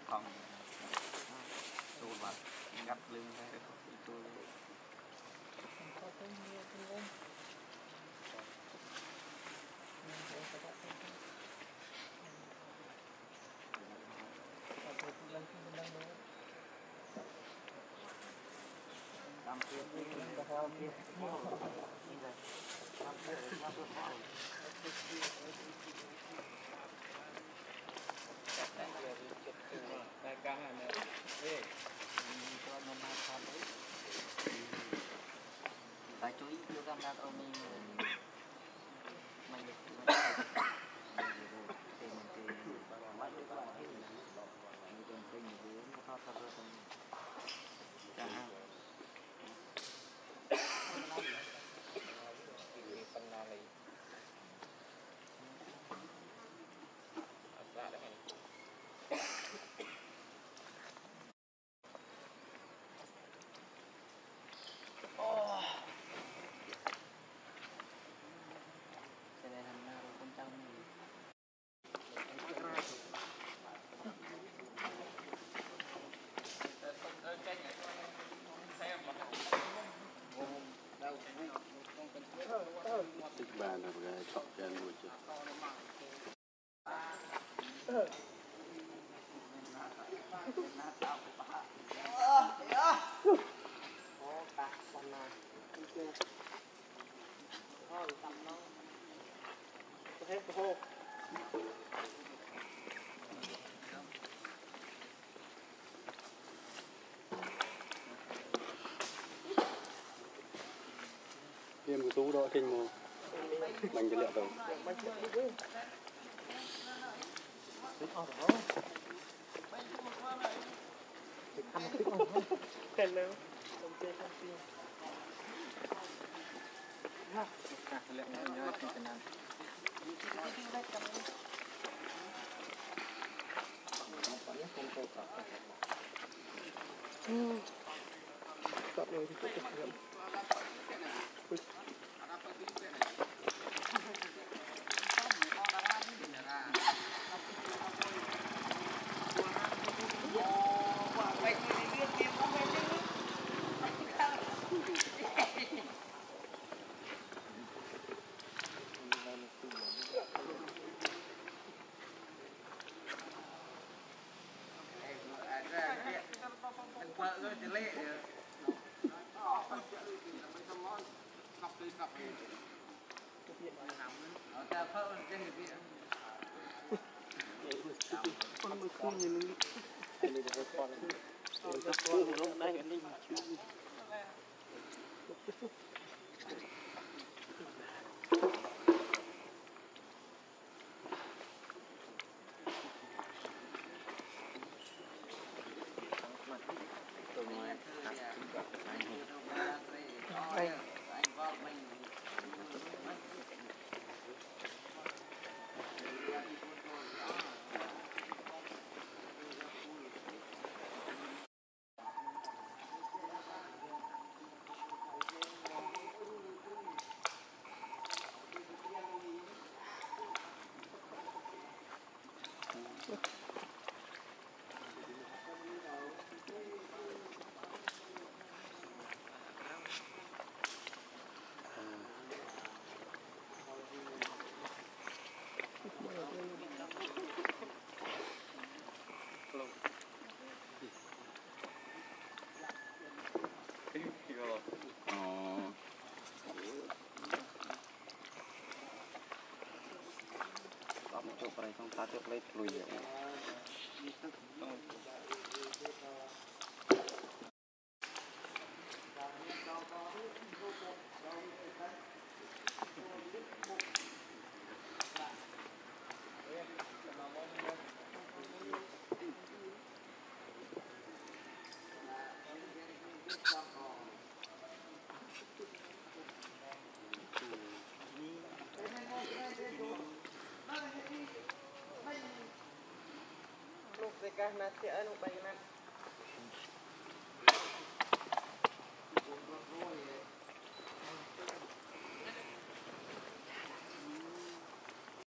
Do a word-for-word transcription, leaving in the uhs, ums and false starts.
phòng tôi mà ngắt lưng hay tôi làm việc với cái heo kia đại ca này nè, ê, cho nó mang tham đấy, tại chú ý đưa camera cho mình, mình được thì mình thì máy được lại hết, mình còn tinh thì nó thoát ra rồi, chẳng hạn, phần nào này, ra đấy. Tích bàn là cái chọn chân rồi chứ. Em của tú đó kinh mà bánh cái liệu rồi. Hello. Stop rồi thì tiếp tục. Hãy subscribe cho kênh Ghiền Mì Gõ để không bỏ lỡ những cái nát sẽ nó bay nát